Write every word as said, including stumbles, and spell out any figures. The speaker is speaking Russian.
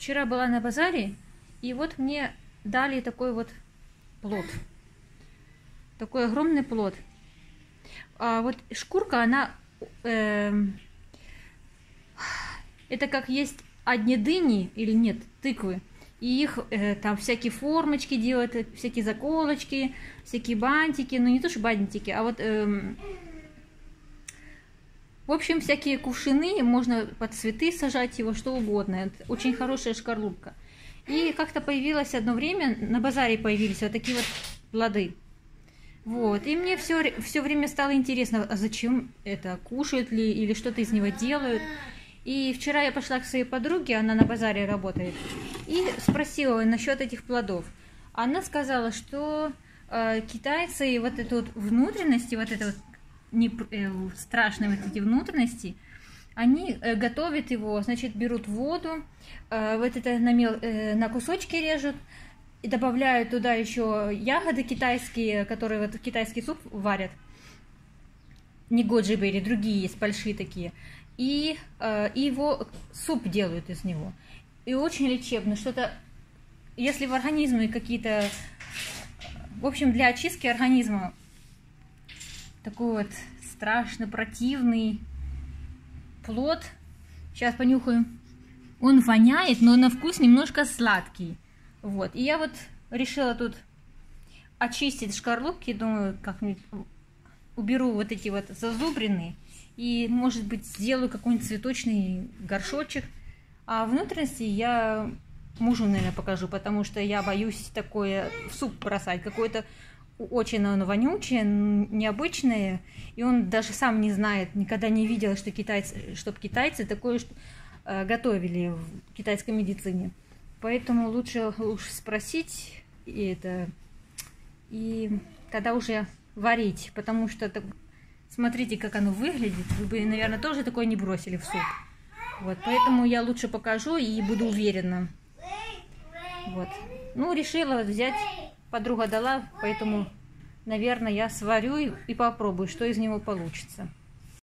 вчера была на базаре, и вот мне дали такой вот плод. Такой огромный плод. А вот шкурка, она... Э, это как есть одни дыни, или нет, тыквы. И их э, там всякие формочки делают, всякие заколочки, всякие бантики. Ну, не то, что бантики, а вот... Э, в общем, всякие кувшины, можно под цветы сажать его, что угодно. Это очень хорошая шкарлупка. И как-то появилось одно время, на базаре появились вот такие вот плоды. Вот. И мне все, все время стало интересно, а зачем это, кушают ли или что-то из него делают. И вчера я пошла к своей подруге, она на базаре работает, и спросила насчет этих плодов. Она сказала, что э, китайцы вот эту вот внутренности, вот это вот не, э, страшные вот эти внутренности, они э, готовят его, значит, берут воду, э, вот это на, мел, э, на кусочки режут, и добавляют туда еще ягоды китайские, которые вот в китайский суп варят. Не годжи-берри, другие есть, большие такие. И, э, и его суп делают из него. И очень лечебно. Что-то, если в организме какие-то... В общем, для очистки организма такой вот страшно противный плод. Сейчас понюхаем. Он воняет, но на вкус немножко сладкий. Вот. И я вот решила тут очистить шкарлупки. Думаю, как-нибудь уберу вот эти вот зазубрины. И, может быть, сделаю какой-нибудь цветочный горшочек. А внутренности я мужу, наверное, покажу, потому что я боюсь такое в суп бросать. Какое-то очень оно вонючее, необычное. И он даже сам не знает, никогда не видел, что китайцы, чтобы китайцы такое э, готовили в китайской медицине. Поэтому лучше, лучше спросить и, это, и тогда уже варить. Потому что, смотрите, как оно выглядит. Вы бы, наверное, тоже такое не бросили в суп. Вот, поэтому я лучше покажу и буду уверена. Вот. Ну, решила взять, подруга дала, поэтому, наверное, я сварю и попробую, что из него получится.